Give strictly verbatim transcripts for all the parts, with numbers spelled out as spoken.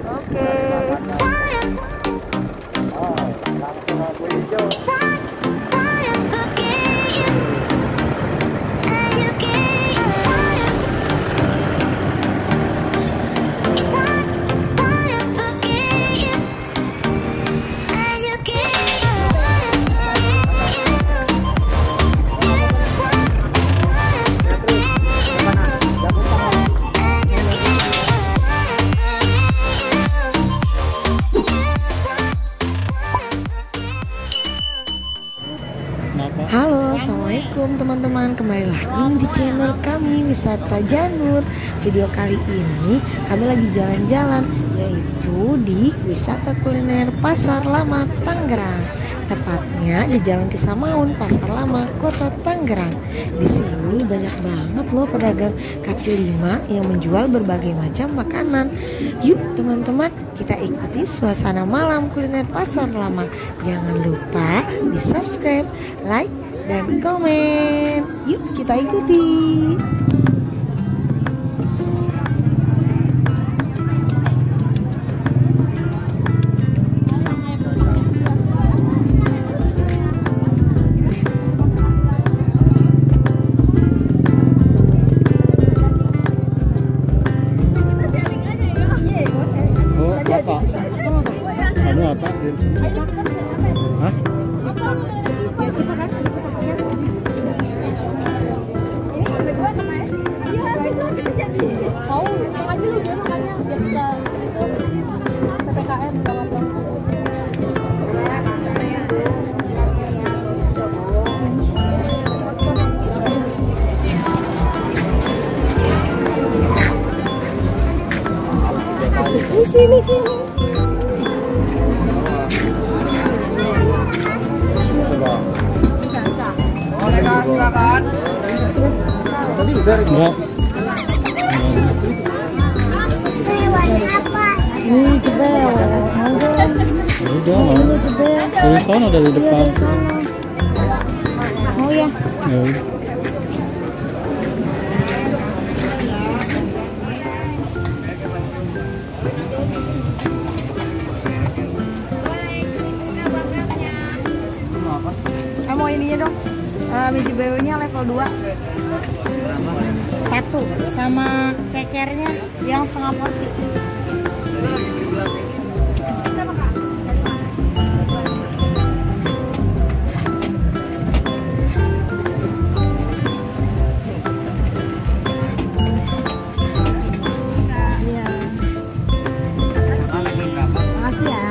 Oke. Oh, langsung lampu hijau. Halo, assalamualaikum teman-teman. Kembali lagi di channel kami Wisata Janur. Video kali ini kami lagi jalan-jalan, yaitu di wisata kuliner Pasar Lama Tangerang. Tepatnya di Jalan Kisamaun, Pasar Lama, Kota Tangerang. Di sini banyak banget loh pedagang kaki lima yang menjual berbagai macam makanan. Yuk teman-teman, kita ikuti suasana malam kuliner Pasar Lama. Jangan lupa di subscribe, like, dan komen. Yuk kita ikuti. Apa? Kamu apa? Hah? Mau bilang aja lu dia makannya biar kita itu P P K M di sini sini. Boleh kak, silakan. Tadi udah enggak. Ini cebel, mau dong. Udah, Ini cebel. dari sana dari depan. Iya, dari sana. Mau ya? Ya. Eh, mau ininya dong. Uh, biji B W-nya level dua. Satu sama cekernya yang setengah porsi. Iya. Makasih ya.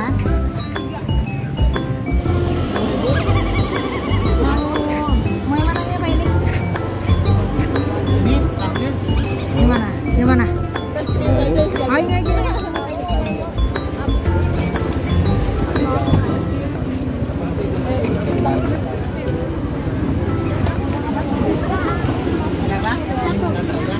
Gimana? Ayo nggak gini? Satu.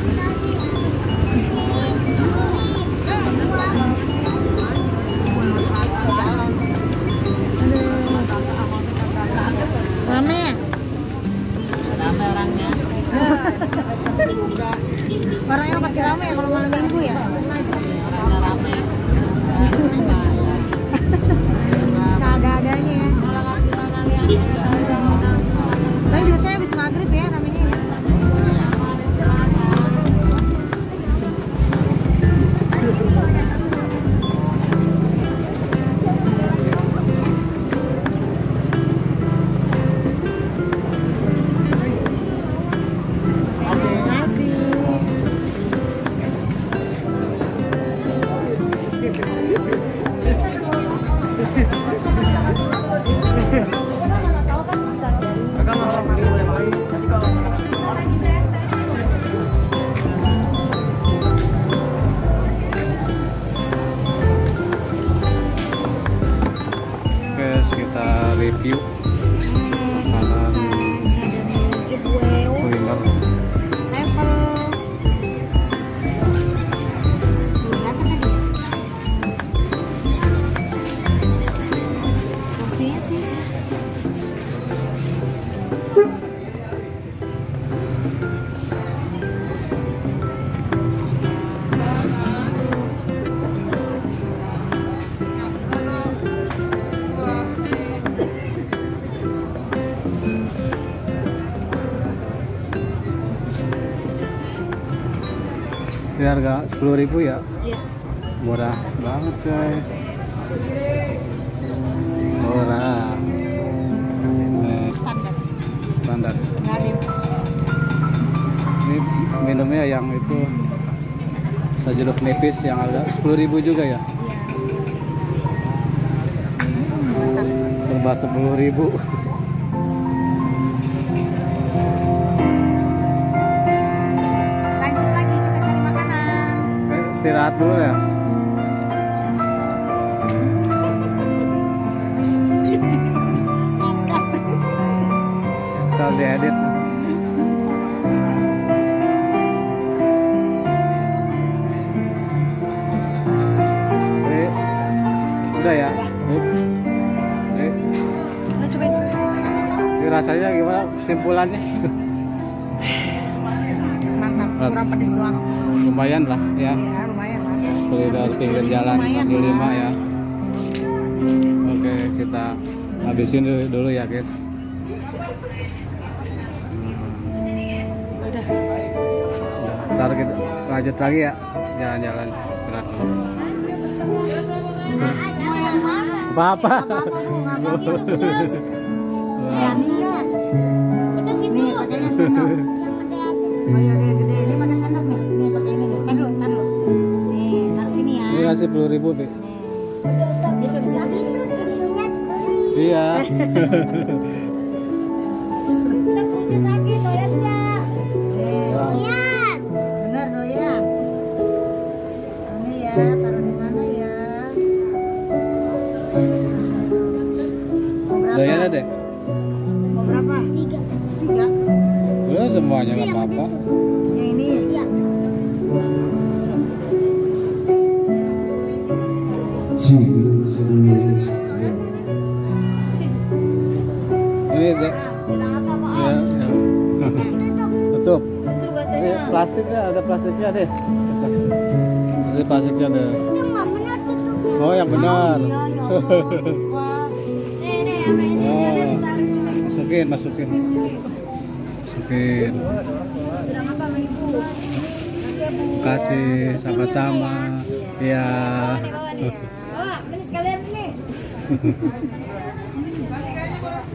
Rame. Rame orangnya. Orangnya pasti rame ya kalau malam minggu ya. Orangnya rame. Seadanya ya. Tapi biasanya habis maghrib ya namanya ya. Review makanan kuliner harga sepuluh ribu ya? Iya. Murah banget guys. Murah. Eh, Standar. standar. Nggak ada yang plus. Ini minumnya yang itu jeruk nipis yang harga sepuluh ribu juga ya? Iya. Mantap. Serba sepuluh ribu. Lanjut lagi kita cari makanan. Eh, istirahat dulu ya. Kalau diedit. Eh, udah ya? Eh, eh, Nah, cobain. ini rasanya gimana kesimpulannya? Mantap. Rat- Kurang pedes doang. Lumayan lah ya. Ya lumayan lah. Beli dari pinggir jalan Lumayan kaki lima lah. ya. Oke, kita habisin dulu, dulu ya guys. Udah. Nah, ntar kita lanjut lagi ya jalan-jalan. Gerak dulu. Ya terserah. Mau yang mana? Apa-apa. Apa-apa lu nggak apa sih lu pedes. Berani nggak? Pedes itu. Nih pakainya sendok. Oh iya gede gede. Dia pakai sendok nih. Nih pakai ini nih. Taruh taruh. Nih taruh sini ya. Ini kasih sepuluh ribu, Bi. Nih. Itu di sini. Itu tentunya. Iya. Perutnya sakit, doyan nggak? Nih. Wah. Bener doyan. Ini ya, taruh di mana ya? Mau berapa? Doyan ada? Mau berapa? Tiga. Tiga. Udah semuanya nggak apa-apa. Yang ini? Iya. Ini deh. Bilang apa Pak? Ya, ya. Tutup. Itu Ini katanya. plastiknya ada plastiknya deh. Ini plastiknya ada. Itu nggak benar tutup. Oh, yang benar. Oh, iya, ya Allah. Wah. Nih, nih, sama ini. Oh. Ada taruh sini. Masukin, masukin. Masukin. Bilang apa sama Ibu? Makasih ya, Bu. Kasih sama-sama. Ya. Bawa nih, bawa nih ya. Bawa, ini sekalian nih.